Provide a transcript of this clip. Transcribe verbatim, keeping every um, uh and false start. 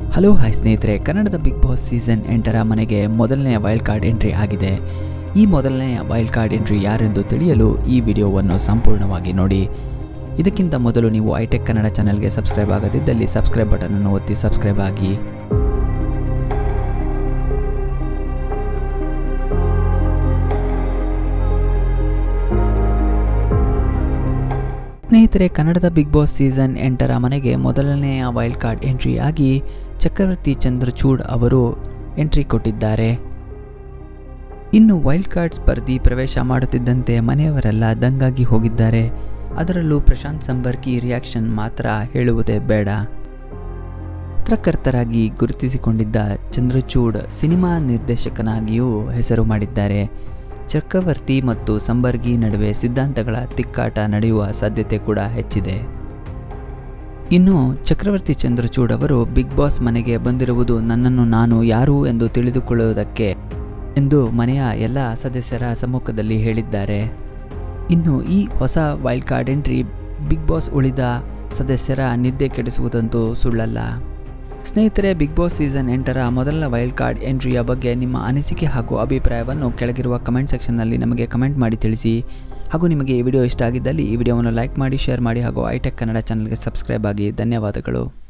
Hello hi ಸ್ನೇಹಿತರೆ, ಕನ್ನಡದ big boss season ಎಂಟರ ಮನೆಗೆ ಮೊದಲನೆಯ ವೈಲ್ಡ್ ಕಾರ್ಡ್ ಎಂಟ್ರಿ ಆಗಿದೆ. ಈ ಮೊದಲನೆಯ ವೈಲ್ಡ್ ಕಾರ್ಡ್ ಎಂಟ್ರಿ ಯಾರೆಂದು ತಿಳಿಯಲು ಈ ವಿಡಿಯೋವನ್ನು ಸಂಪೂರ್ಣವಾಗಿ ನೋಡಿ. ಇದಕ್ಕಿಂತ ಮೊದಲು ನೀವು ಐಟೆಕ್ ಕನ್ನಡ ಚಾನೆಲ್ಗೆ ಸಬ್ಸ್ಕ್ರೈಬ್ ಆಗದಿದ್ದಲ್ಲಿ ಸಬ್ಸ್ಕ್ರೈಬ್ ಬಟನ್ ಅನ್ನು ಒತ್ತಿ ಸಬ್ಸ್ಕ್ರೈಬ್ ಆಗಿ. ಸ್ನೇಹಿತರೆ, ಕನ್ನಡದ ಬಿಗ್ ಬಾಸ್ ಸೀಸನ್ ಎಂಟರ ಮನೆಗೆ ಮೊದಲನೆಯ ವೈಲ್ಡ್ ಕಾರ್ಡ್ ಎಂಟ್ರಿ ಆಗಿ ಚಕ್ರವರ್ತಿ ಚಂದ್ರಚೂಡ್ ಅವರು ಎಂಟ್ರಿ ಕೊಟ್ಟಿದ್ದಾರೆ. ಇನ್ನು ವೈಲ್ಡ್ ಕಾರ್ಡ್ ಸ್ಪರ್ಧಿ ಪ್ರವೇಶ ಮಾಡುತ್ತಿದ್ದಂತೆ ಮನೆಯವರೆಲ್ಲ ದಂಗಾಗಿ ಹೋಗಿದ್ದಾರೆ. ಅದರಲ್ಲೂ ಪ್ರಶಾಂತ್ ಸಂಬರ್ಗಿ ರಿಯಾಕ್ಷನ್ ಮಾತ್ರ ಹೇಳುವುದೇ ಬೇಡ. ಪತ್ರಕರ್ತರಾಗಿ ಗುರುತಿಸಿಕೊಂಡಿದ್ದ ಚಂದ್ರಚೂಡ್ ಸಿನಿಮಾ ನಿರ್ದೇಶಕನಾಗಿಯೂ ಹೆಸರು ಮಾಡಿದ್ದಾರೆ. ಚಕ್ರವರ್ತಿ ಮತ್ತು ಸಂಬರ್ಗಿ ನಡುವೆ ಸಿದ್ಧಾಂತಗಳ ತಿಕ್ಕಾಟ ನಡೆಯುವ ಸಾಧ್ಯತೆ ಕೂಡ ಹೆಚ್ಚಿದೆ. ಇನ್ನು ಚಕ್ರವರ್ತಿ ಚಂದ್ರಚೂಡ್ ಅವರು ಬಿಗ್ ಬಾಸ್ ಮನೆಗೆ ಬಂದಿರುವುದು ನನ್ನನ್ನು ನಾನು ಯಾರು ಎಂದು ತಿಳಿದುಕೊಳ್ಳುವುದಕ್ಕೆ ಎಂದು ಮನೆಯ ಎಲ್ಲ ಸದಸ್ಯರ ಸಮ್ಮುಖದಲ್ಲಿ ಹೇಳಿದ್ದಾರೆ. ಇನ್ನು ಈ ಹೊಸ wild card entry Bigg Boss ಉಳಿದ ಸದಸ್ಯರ ನಿದ್ದೆ ಕೆಡಿಸುವುದಂತೂ ಸುಳ್ಳಲ್ಲ. ಸ್ನೇಹಿತರೆ, ಬಿಗ್ ಬಾಸ್ ಸೀಸನ್ ಎಂಟರ ಮೊದಲ ವೈಲ್ಡ್ ಕಾರ್ಡ್ ಎಂಟ್ರಿಯ ಬಗ್ಗೆ ನಿಮ್ಮ ಅನಿಸಿಕೆ ಹಾಗೂ ಅಭಿಪ್ರಾಯವನ್ನು ಕೆಳಗಿರುವ ಕಮೆಂಟ್ ಸೆಕ್ಷನ್ನಲ್ಲಿ ನಮಗೆ ಕಮೆಂಟ್ ಮಾಡಿ ತಿಳಿಸಿ. ಹಾಗೂ ನಿಮಗೆ ಈ ವಿಡಿಯೋ ಇಷ್ಟ ಆಗಿದ್ದಲ್ಲಿ ಈ ವಿಡಿಯೋವನ್ನು ಲೈಕ್ ಮಾಡಿ, ಶೇರ್ ಮಾಡಿ ಹಾಗೂ ಐಟೆಕ್ ಕನ್ನಡ ಚಾನಲ್ಗೆ ಸಬ್ಸ್ಕ್ರೈಬ್ ಆಗಿ. ಧನ್ಯವಾದಗಳು.